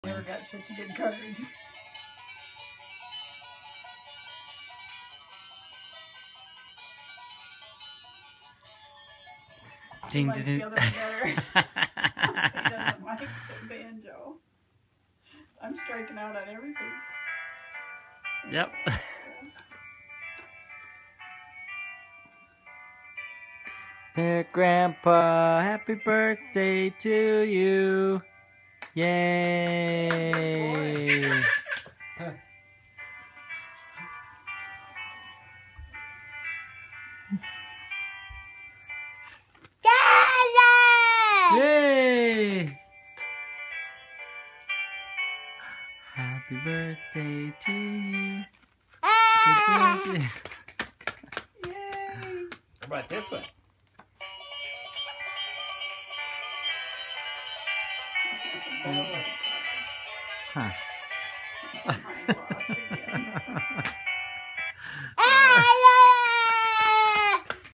Never got such a good courage. He likes the other one better. He doesn't like the banjo. I'm striking out on everything. Yep. Dear Grandpa, happy birthday to you. Yay. Yay! Happy birthday to you. Happy birthday. Yay! How about this one? Huh. Mine lost again.